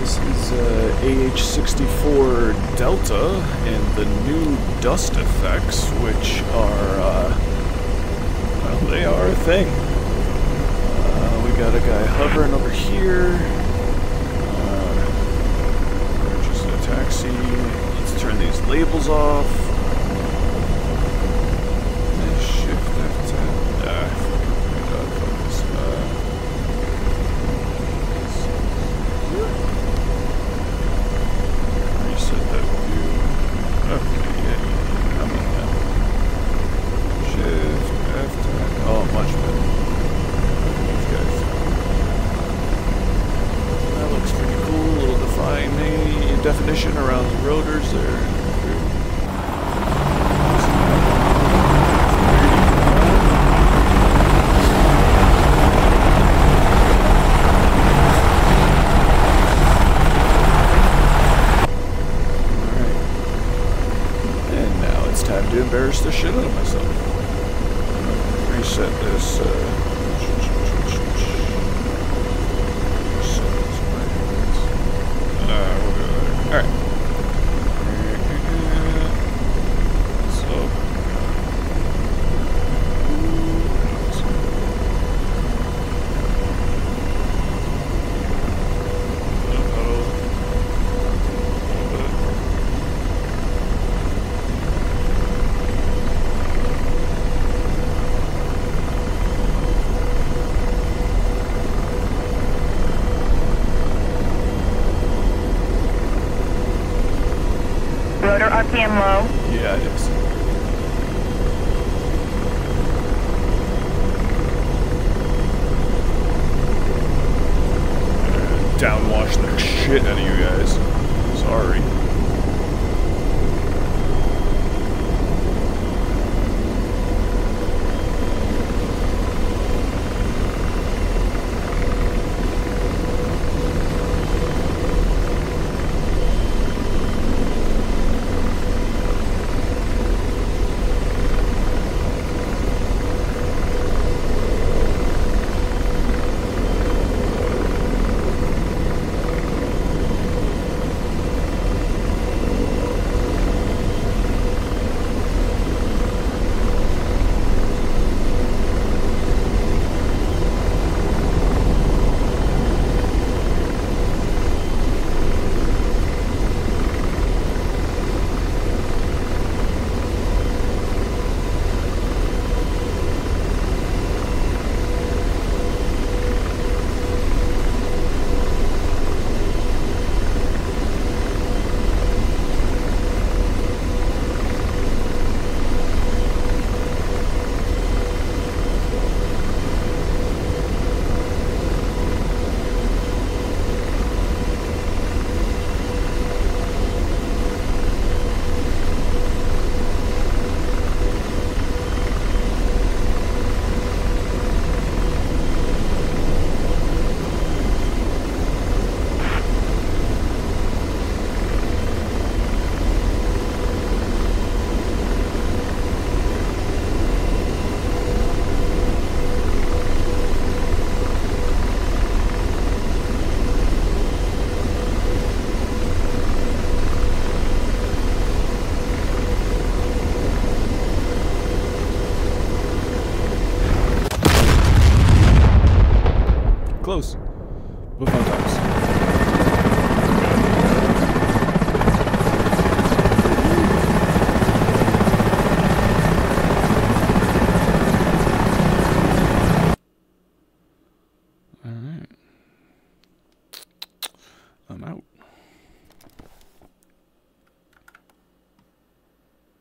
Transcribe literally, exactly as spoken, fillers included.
This is uh, A H sixty-four Delta and the new dust effects, which are, uh, well, they are a thing. Uh, we got a guy hovering over here. Uh, just a taxi. Let's turn these labels off. Shift F ten. Ah, God, focus. Uh, reset that view. Okay, yeah, yeah, I'm in now. Shift F ten. Oh, much better. These guys. That looks pretty cool. A little defining definition around the rotors there. To embarrass the shit out of myself. Reset this. Uh, reset this uh, we'll do that. All right. So. Rotor R P M low. Yeah, it is. Uh, downwash the shit out of you guys. Sorry. Close. But fun times. Alright. I'm out.